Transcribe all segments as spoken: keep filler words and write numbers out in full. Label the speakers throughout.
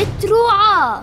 Speaker 1: متروعة.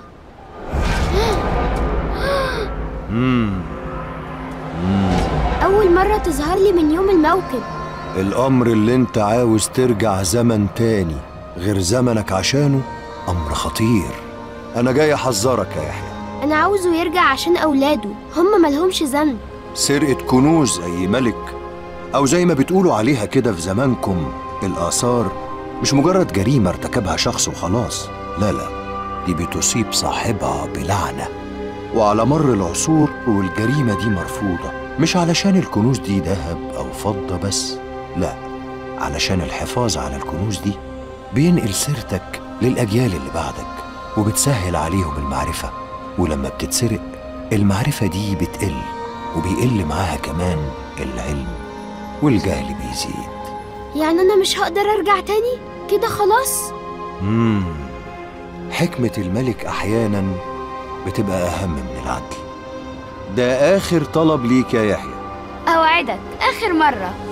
Speaker 1: أول مرة تظهر لي من يوم الموكب.
Speaker 2: الأمر اللي انت عاوز ترجع زمن تاني غير زمنك عشانه أمر خطير. أنا جاي أحذرك يا يحيى.
Speaker 1: أنا عاوزه يرجع عشان أولاده، هم ملهمش ذنب.
Speaker 2: سرقة كنوز أي ملك، أو زي ما بتقولوا عليها كده في زمانكم الآثار، مش مجرد جريمة ارتكبها شخص وخلاص. لا لا، دي بتصيب صاحبها بلعنة. وعلى مر العصور والجريمة دي مرفوضة، مش علشان الكنوز دي ذهب أو فضة بس، لا، علشان الحفاظ على الكنوز دي بينقل سيرتك للأجيال اللي بعدك وبتسهل عليهم المعرفة. ولما بتتسرق المعرفة دي بتقل، وبيقل معاها كمان العلم، والجهل بيزيد.
Speaker 1: يعني أنا مش هقدر أرجع تاني كده خلاص؟
Speaker 2: مم. حكمة الملك أحياناً بتبقى أهم من العدل. ده آخر طلب ليك يا يحيى.
Speaker 1: أوعدك آخر مرة.